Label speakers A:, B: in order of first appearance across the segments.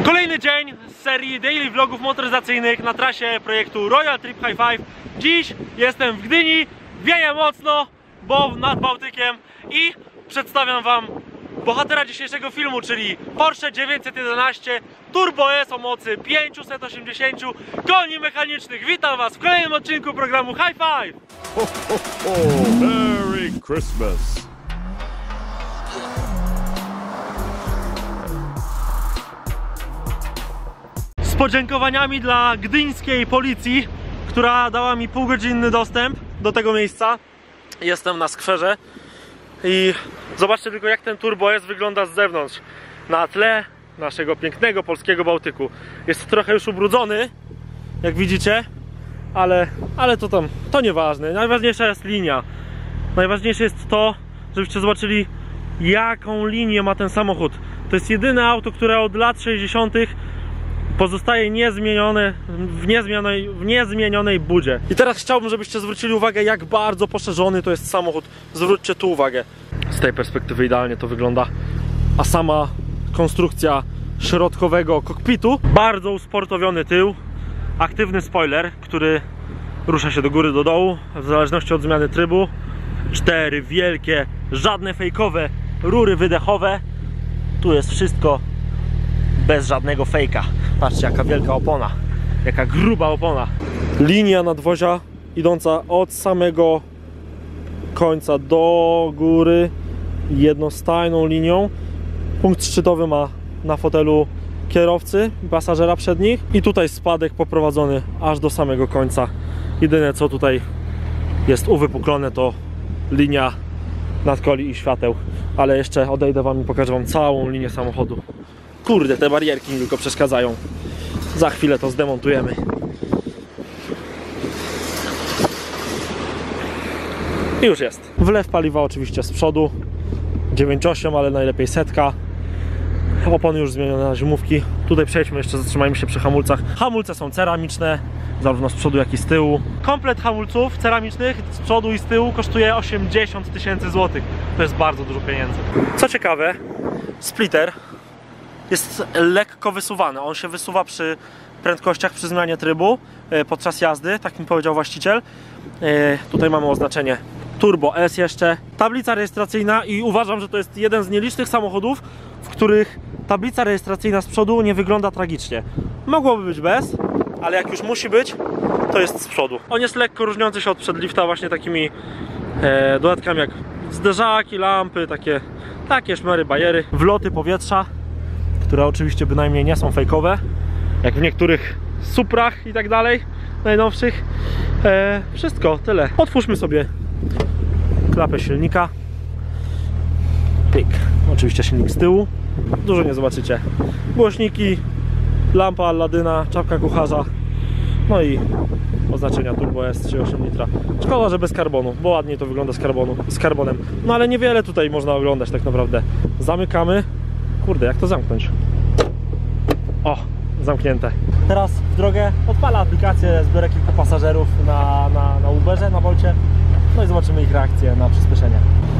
A: Kolejny dzień z serii daily vlogów motoryzacyjnych na trasie projektu Royal Trip High Five. Dziś jestem w Gdyni, wieje mocno, bo nad Bałtykiem i przedstawiam wam bohatera dzisiejszego filmu, czyli Porsche 911 Turbo S o mocy 580 koni mechanicznych. Witam was w kolejnym odcinku programu High Five.
B: Ho, ho, ho. Merry Christmas.
A: Z podziękowaniami dla gdyńskiej policji, która dała mi półgodzinny dostęp do tego miejsca. Jestem na skwerze i zobaczcie tylko, jak ten Turbo S wygląda z zewnątrz na tle naszego pięknego polskiego Bałtyku. Jest trochę już ubrudzony, jak widzicie, ale to nieważne. Najważniejsza jest linia. Najważniejsze jest to, żebyście zobaczyli, jaką linię ma ten samochód. To jest jedyne auto, które od lat 60. pozostaje niezmienione w niezmienionej budzie. I teraz chciałbym, żebyście zwrócili uwagę, jak bardzo poszerzony to jest samochód. Zwróćcie tu uwagę. Z tej perspektywy idealnie to wygląda. A sama konstrukcja środkowego kokpitu, bardzo usportowiony tył, aktywny spoiler, który rusza się do góry, do dołu w zależności od zmiany trybu. 4 wielkie, żadne fejkowe rury wydechowe. Tu jest wszystko bez żadnego fejka. Patrzcie, jaka wielka opona, jaka gruba opona. Linia nadwozia idąca od samego końca do góry jednostajną linią. Punkt szczytowy ma na fotelu kierowcy i pasażera przednich. I tutaj spadek poprowadzony aż do samego końca. Jedyne co tutaj jest uwypuklone, to linia nadkoli i świateł. Ale jeszcze odejdę wam i pokażę wam całą linię samochodu. Kurde, te barierki mi tylko przeszkadzają. Za chwilę to zdemontujemy. I już jest. Wlew paliwa oczywiście z przodu. 9,8, ale najlepiej setka. Opony już zmienione na zimówki. Tutaj przejdźmy jeszcze, zatrzymajmy się przy hamulcach. Hamulce są ceramiczne, zarówno z przodu, jak i z tyłu. Komplet hamulców ceramicznych z przodu i z tyłu kosztuje 80 000 złotych. To jest bardzo dużo pieniędzy. Co ciekawe, splitter jest lekko wysuwany. On się wysuwa przy prędkościach, przy zmianie trybu podczas jazdy, tak mi powiedział właściciel. Tutaj mamy oznaczenie Turbo S jeszcze. Tablica rejestracyjna i uważam, że to jest jeden z nielicznych samochodów, w których tablica rejestracyjna z przodu nie wygląda tragicznie. Mogłoby być bez, ale jak już musi być, to jest z przodu. On jest lekko różniący się od przedlifta właśnie takimi dodatkami jak zderzaki, lampy, takie szmery, bajery, wloty powietrza, które oczywiście bynajmniej nie są fejkowe, jak w niektórych Suprach i tak dalej, najnowszych. Wszystko, tyle. Otwórzmy sobie klapę silnika. Pyk. Oczywiście silnik z tyłu. Dużo nie zobaczycie. Głośniki, lampa Alladyna, czapka kucharza, no i oznaczenia Turbo S 3,8 litra. Szkoda, że bez karbonu, bo ładniej to wygląda z karbonem. No ale niewiele tutaj można oglądać tak naprawdę. Zamykamy. Kurde, jak to zamknąć? O, zamknięte. Teraz w drogę odpalę aplikację, zbiorę kilku pasażerów na Uberze, na Wolcie. No i zobaczymy ich reakcję na przyspieszenie.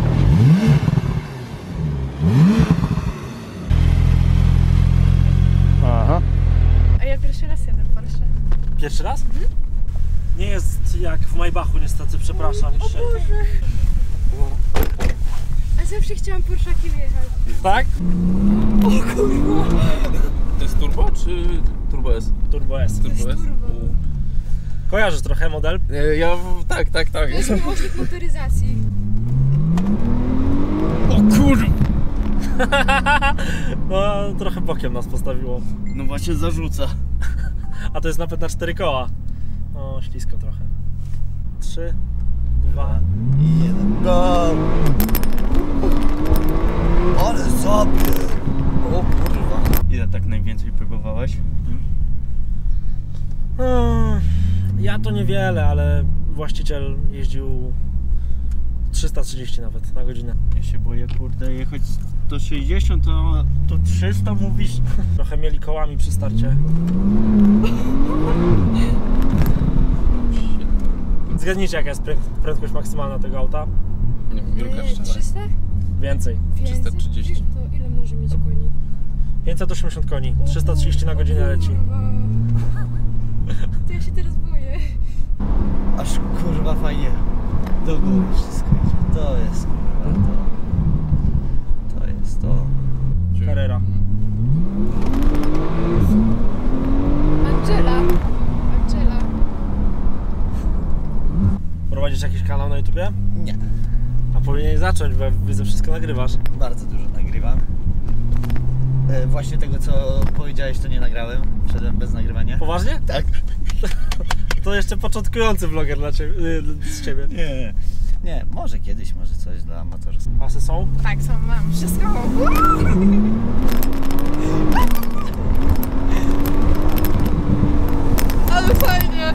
A: Aha.
C: A ja pierwszy raz jadę w Porsche.
A: Pierwszy raz? Mhm. Nie jest jak w Maybachu niestety, przepraszam.
C: O Boże! A zawsze chciałam Porszakiem jechać.
A: Tak?
C: O kurwa!
D: To jest turbo czy Turbo S?
A: Turbo S.
D: Turbo S?
A: Kojarzysz trochę model?
D: Tak.
C: To jest miłośnik motoryzacji.
D: O kurwa!
A: No, trochę bokiem nas postawiło.
D: No właśnie zarzuca.
A: A to jest napęd na 4 koła. O, ślisko trochę. 3, 2,
E: 1, go! Ale sobie!
D: O kurwa. Ile tak najwięcej próbowałeś?
A: Ja to niewiele, ale właściciel jeździł 330 nawet na godzinę.
D: Ja się boję, kurde, jechać 160, to 300 mówisz?
A: Trochę mieli kołami przy starcie. Zgadnijcie, jaka jest prędkość maksymalna tego auta?
D: Nie wiem, Julka strzela.
C: 300?
A: Więcej.
D: 330.
C: To ile może mieć koni?
A: 580 koni, 330 na godzinę leci.
C: To ja się teraz boję.
E: Aż kurwa fajnie do góry wszystko idzie. To jest kurwa to. To jest to.
A: Carrera.
C: Angela.
A: Prowadzisz jakiś kanał na YouTubie?
E: Nie.
A: A powinieneś zacząć, bo ja widzę, wszystko nagrywasz.
E: Bardzo dużo nagrywam. Właśnie tego co powiedziałeś to nie nagrałem. Wszedłem bez nagrywania.
A: Poważnie?
E: Tak.
A: To jeszcze początkujący vloger dla ciebie, z ciebie.
E: Nie, może kiedyś, może coś dla amatorów.
A: Pasy są?
C: Tak, są, mam wszystko. Ale fajnie.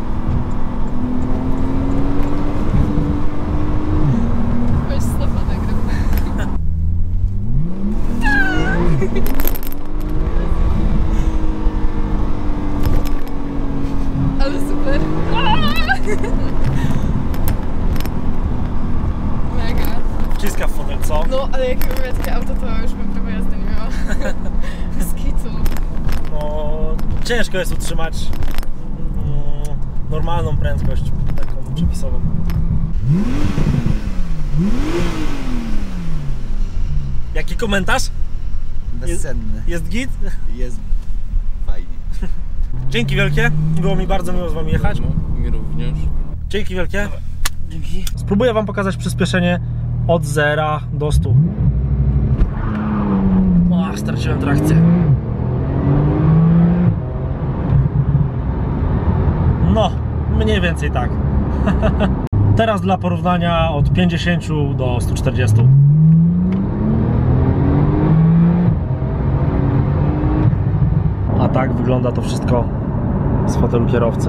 C: Weź stopa nagrał. Ale super. Mega.
A: Wciska w fotel, co?
C: No, ale jakbym miała takie auto, to już bym prawo jazdy nie miała. Z kitu.
A: No, ciężko jest utrzymać normalną prędkość, taką przepisową. Jaki komentarz?
E: Bezcenny.
A: Jest git?
E: Jest fajnie.
A: Dzięki wielkie, było mi bardzo miło z wami jechać.
F: Mi również.
A: Dzięki wielkie.
E: Dzięki.
A: Spróbuję wam pokazać przyspieszenie od 0 do 100. O, straciłem trakcję. No, mniej więcej tak. Teraz dla porównania od 50 do 140. A tak wygląda to wszystko z fotelu kierowcy.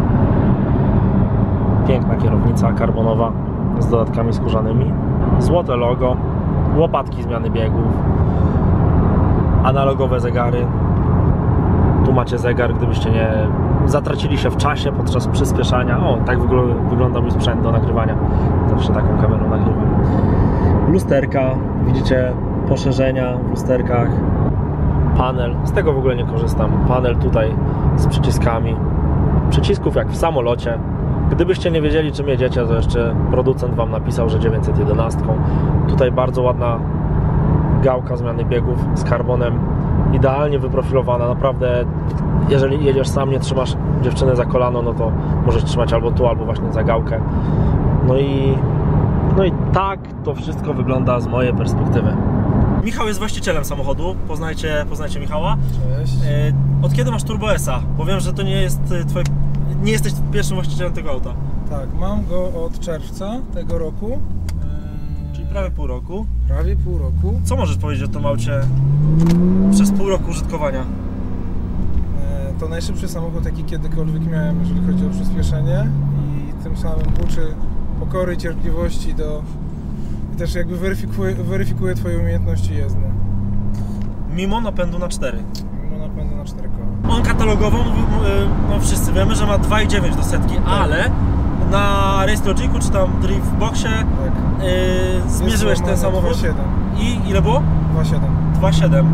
A: Piękna kierownica karbonowa z dodatkami skórzanymi. Złote logo, łopatki zmiany biegów, analogowe zegary. Tu macie zegar, gdybyście nie zatracili się w czasie podczas przyspieszania. O, tak wygląda mój sprzęt do nagrywania. Zawsze taką kamerą nagrywam. Lusterka, widzicie poszerzenia w lusterkach. Panel, z tego w ogóle nie korzystam. Panel tutaj z przyciskami. Przycisków jak w samolocie. Gdybyście nie wiedzieli, czym jedziecie, to jeszcze producent wam napisał, że 911. Tutaj bardzo ładna gałka zmiany biegów z karbonem. Idealnie wyprofilowana. Naprawdę, jeżeli jedziesz sam, nie trzymasz dziewczyny za kolano, no to możesz trzymać albo tu, albo właśnie za gałkę. No i tak to wszystko wygląda z mojej perspektywy. Michał jest właścicielem samochodu. Poznajcie Michała.
G: Cześć.
A: Od kiedy masz Turbo S-a? Bo wiem, że to nie jest twoje... Nie jesteś pierwszym właścicielem tego auta.
G: Tak, mam go od czerwca tego roku.
A: Czyli prawie pół roku.
G: Prawie pół roku.
A: Co możesz powiedzieć o tym aucie przez pół roku użytkowania?
G: To najszybszy samochód, jaki kiedykolwiek miałem, jeżeli chodzi o przyspieszenie i tym samym uczy pokory i cierpliwości i też jakby weryfikuje twoje umiejętności jezdne.
A: Mimo napędu na 4.
G: Mimo napędu na 4 koła.
A: On katalogowo, no wszyscy wiemy, że ma 2,9 do setki, ale na Race Logicu czy tam Driftboxie
G: Tak.
A: zmierzyłeś ten samochód.
G: 2,7.
A: I ile było?
G: 2,7.
A: 2,7.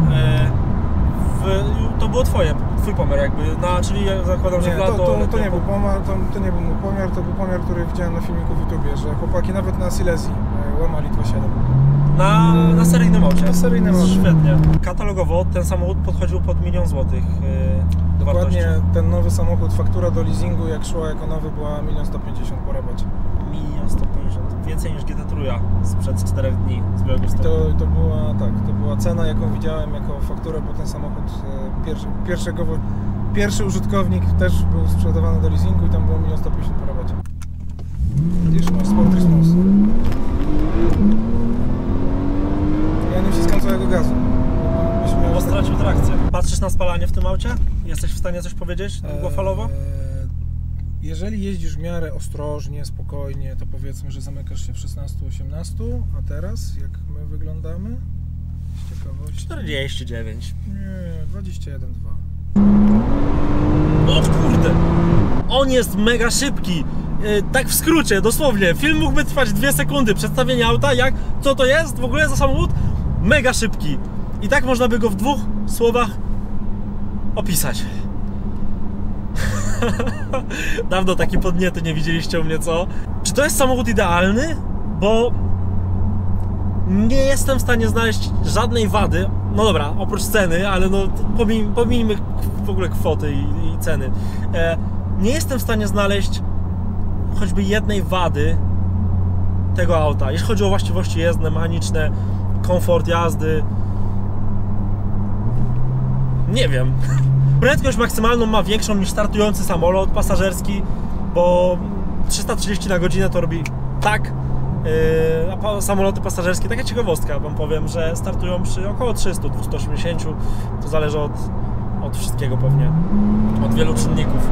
A: To było twój pomiar jakby, czyli ja zakładam, że
G: Nie,
A: w lato...
G: to nie był pomiar, to nie był mój pomiar, to był pomiar, który widziałem na filmiku w YouTubie, że chłopaki nawet na Silesii łamali 2,7.
A: Na seryjnym aucie.
G: Na seryjnym aucie.
A: Świetnie. Katalogowo ten samochód podchodził pod 1 000 000 złotych do wartości.
G: Dokładnie ten nowy samochód, faktura do leasingu jak szła jako nowy była 1 150 000 po rabacie.
A: 1 150 000. Więcej niż GT3 sprzed 4 dni z Białegostoku.
G: To była cena, jaką widziałem jako fakturę, bo ten samochód pierwszy użytkownik też był sprzedawany do leasingu i tam było 1 150 000 po rabacie. Widzisz, masz Sportrismus. Ja nie wciskam całego gazu.
A: Bo stracił trakcję. Patrzysz na spalanie w tym aucie? Jesteś w stanie coś powiedzieć długofalowo?
G: Jeżeli jeździsz w miarę ostrożnie, spokojnie, to powiedzmy, że zamykasz się w 16-18, a teraz jak my wyglądamy? Z ciekawości.
A: 49.
G: Nie, 21,2.
A: O kurde! On jest mega szybki. Tak w skrócie, dosłownie. Film mógłby trwać 2 sekundy. Przedstawienie auta, co to jest w ogóle za samochód? Mega szybki. I tak można by go w 2 słowach opisać. Dawno takie podniety nie widzieliście u mnie, co? Czy to jest samochód idealny? Bo nie jestem w stanie znaleźć żadnej wady. No dobra, oprócz ceny, ale no pomijmy w ogóle kwoty i ceny. Nie jestem w stanie znaleźć choćby jednej wady tego auta, jeśli chodzi o właściwości jezdne, mechaniczne, komfort jazdy. Nie wiem. Prędkość maksymalną ma większą niż startujący samolot pasażerski, bo 330 na godzinę to robi tak. A samoloty pasażerskie, taka ciekawostka wam powiem, że startują przy około 300, 280. To zależy od wszystkiego pewnie, od wielu czynników.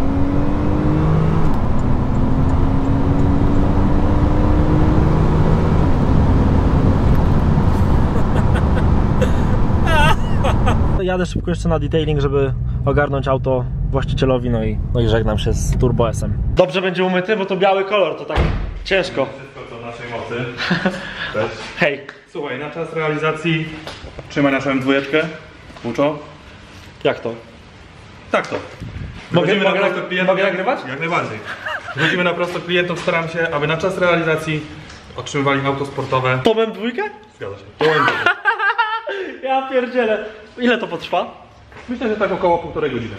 A: Jadę szybko jeszcze na detailing, żeby ogarnąć auto właścicielowi, no i żegnam się z Turbo S-em. Dobrze będzie umyty, bo to biały kolor, to tak ciężko.
F: Wszystko co w naszej mocy. Cześć.
A: Hej.
F: Słuchaj, na czas realizacji trzymaj naszą M2, Buczo.
A: Jak to?
F: Tak to.
A: Mogę
F: nagrywać? Jak najbardziej. Chodzimy na prosto klientów, staram się, aby na czas realizacji otrzymywali auto sportowe.
A: To M2?
F: Zgadza się. To M2.
A: Ja pierdzielę. Ile to potrwa?
F: Myślę, że tak około 1,5 godziny.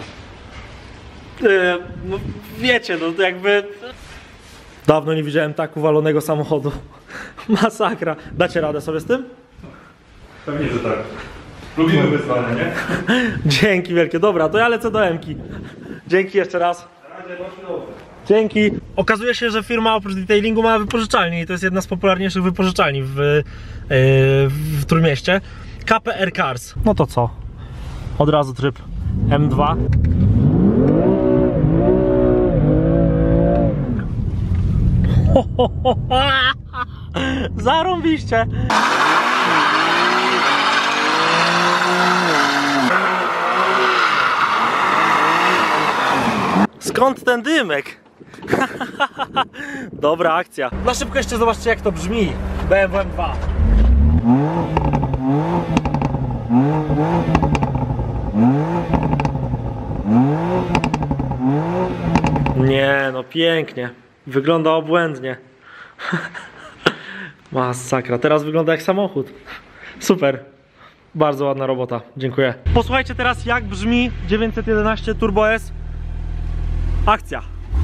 A: No wiecie, no jakby... Dawno nie widziałem tak uwalonego samochodu. Masakra. Dacie radę sobie z tym?
F: Pewnie, że tak. Lubimy wyzwania, nie?
A: Dzięki wielkie. Dobra, to ja lecę do M-ki. Dzięki jeszcze raz. Dzięki. Okazuje się, że firma oprócz detailingu ma wypożyczalnię i to jest jedna z popularniejszych wypożyczalni w Trójmieście. KPR Cars. No to co? Od razu tryb M2. Zarąbiście. Skąd ten dymek? Dobra akcja. Na szybko jeszcze zobaczcie, jak to brzmi. BMW M2. Nie, no pięknie. Wygląda obłędnie. Masakra. Teraz wygląda jak samochód. Super. Bardzo ładna robota. Dziękuję. Posłuchajcie teraz, jak brzmi 911 Turbo S. Akcja.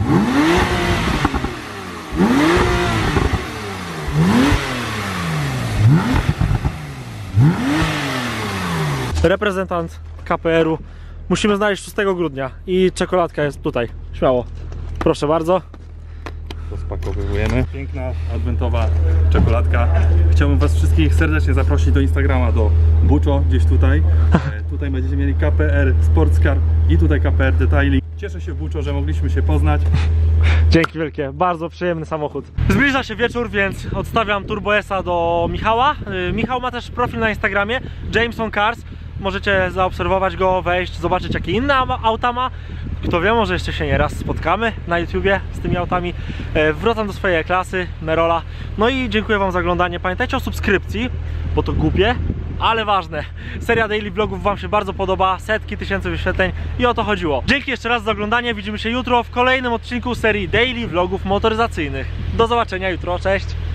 A: Reprezentant KPR-u. Musimy znaleźć 6 grudnia i czekoladka jest tutaj. Śmiało. Proszę bardzo.
F: Rozpakowujemy. Piękna, adwentowa czekoladka. Chciałbym was wszystkich serdecznie zaprosić do Instagrama, do Buczo, gdzieś tutaj. Tutaj będziecie mieli KPR Sportscar i tutaj KPR Detailing. Cieszę się, Buczo, że mogliśmy się poznać.
A: Dzięki wielkie, bardzo przyjemny samochód. Zbliża się wieczór, więc odstawiam Turbo S-a do Michała. Michał ma też profil na Instagramie, Jameson Cars. Możecie zaobserwować go, wejść, zobaczyć, jakie inne auta ma. Kto wie, może jeszcze się nieraz spotkamy na YouTubie z tymi autami. Wracam do swojej klasy, Merola. No i dziękuję wam za oglądanie. Pamiętajcie o subskrypcji, bo to głupie, ale ważne. Seria daily vlogów wam się bardzo podoba, setki tysięcy wyświetleń i o to chodziło. Dzięki jeszcze raz za oglądanie, widzimy się jutro w kolejnym odcinku serii daily vlogów motoryzacyjnych. Do zobaczenia jutro, cześć!